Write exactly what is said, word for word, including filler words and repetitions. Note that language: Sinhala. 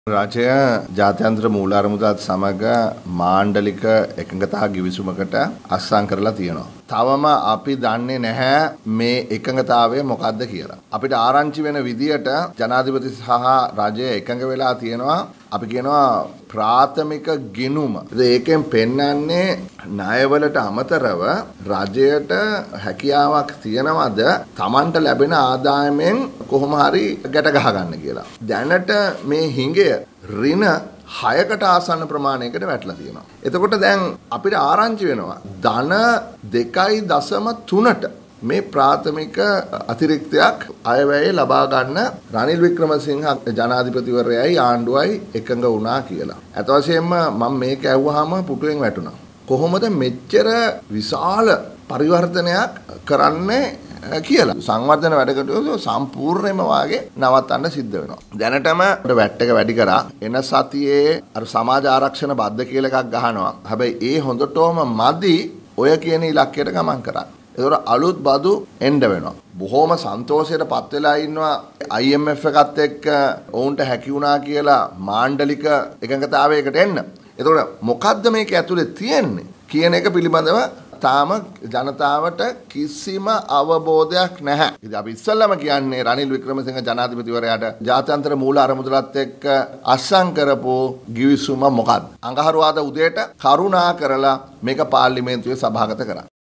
රජය ජාත්‍යන්තර මූලාරමුදත් සමග මාණ්ඩලික එකඟතා ගිවිසුමකට අත්සන් කරලා තියෙනවා. තවම අපි දන්නේ නැහැ මේ එකඟතාවය මොකක්ද කියලා. අපිට ආරංචි වෙන විදියට ජනාධිපති සහ රජය එකඟ වෙලා තියෙනවා. අපි කියනවා ප්‍රාථමික ගිණුම. ඒකෙන් පෙන්වන්නේ ණයවලට අමතරව රජයට හැකියාවක් තියනවද Tamanට ලැබෙන ආදායමෙන් කොහොම හරි ගැට ගහ ගන්න කියලා. දැනට මේ හිඟය ඍණ හයකට ආසන්න ප්‍රමාණයකට වැටලා තියෙනවා. එතකොට දැන් අපිට ආරංචි වෙනවා ධන දෙකයි දශම තුනට මේ ප්‍රාථමික අතිරික්තයක් අයවැය ලබා ගන්න රනිල් වික්‍රමසිංහ ජනාධිපතිවරයයි ආණ්ඩුවයි එකඟ වුණා කියලා. අත වශයෙන්ම මම මේක ඇහුවාම පුටුවෙන් වැටුණා. කොහොමද මෙච්චර විශාල පරිවර්තනයක් කරන්නේ කියලා. සංවර්ධන වැඩකටයුතු සම්පූර්ණයෙන්ම වාගේ නවත්තන්න සිද්ධ වෙනවා. දැනටම වැට් එක වැඩි කරා එන සතියේ අර සමාජ ආරක්ෂණ බද්ධ කියලා එකක් ගහනවා. හැබැයි ඒ හොඳටම මදි ඔය කියන ඉලක්කයට ගමන් කරන්න. ඒතර අලුත් බදු එන්න වෙනවා. බොහොම සන්තෝෂයට පත් වෙලා ඉන්නවා I M F එකත් එක්ක ඔවුන්ට හැකි වුණා කියලා මාණ්ඩලික එකඟතාවයකට එන්න. ඒතකොට මොකද්ද මේක ඇතුලේ තියෙන්නේ කියන එක පිළිබඳව තාම ජනතාවට කිසිම අවබෝධයක් නැහැ. ඉතින් අපි ඉස්සල්ලාම කියන්නේ රනිල් වික්‍රමසිංහ ජනාධිපතිවරයාට ජාත්‍යන්තර මූල අරමුදලත් එක්ක අත්සන් කරපු ගිවිසුම මොකක්ද? අඟහරුවාදා උදේට කරුණා කරලා මේක පාර්ලිමේන්තුවේ සභාගත කරා.